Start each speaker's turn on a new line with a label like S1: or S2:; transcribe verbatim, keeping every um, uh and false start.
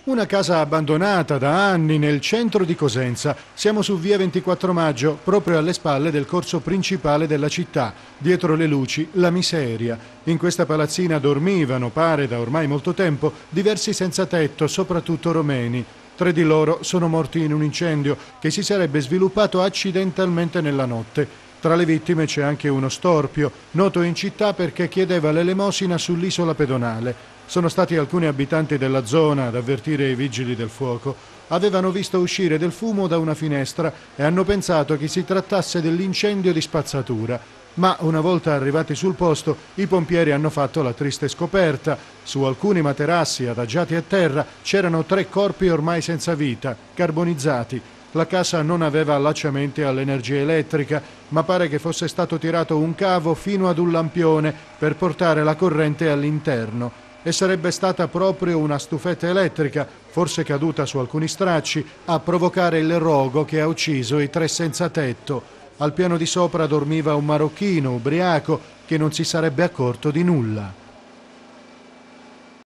S1: Una casa abbandonata da anni nel centro di Cosenza. Siamo su via ventiquattro maggio, proprio alle spalle del corso principale della città. Dietro le luci, la miseria. In questa palazzina dormivano, pare da ormai molto tempo, diversi senza tetto, soprattutto romeni. Tre di loro sono morti in un incendio che si sarebbe sviluppato accidentalmente nella notte. Tra le vittime c'è anche uno storpio, noto in città perché chiedeva l'elemosina sull'isola pedonale. Sono stati alcuni abitanti della zona ad avvertire i vigili del fuoco. Avevano visto uscire del fumo da una finestra e hanno pensato che si trattasse dell'incendio di spazzatura. Ma una volta arrivati sul posto, i pompieri hanno fatto la triste scoperta. Su alcuni materassi adagiati a terra c'erano tre corpi ormai senza vita, carbonizzati. La casa non aveva allacciamenti all'energia elettrica, ma pare che fosse stato tirato un cavo fino ad un lampione per portare la corrente all'interno. E sarebbe stata proprio una stufetta elettrica, forse caduta su alcuni stracci, a provocare il rogo che ha ucciso i tre senza tetto. Al piano di sopra dormiva un marocchino ubriaco che non si sarebbe accorto di nulla.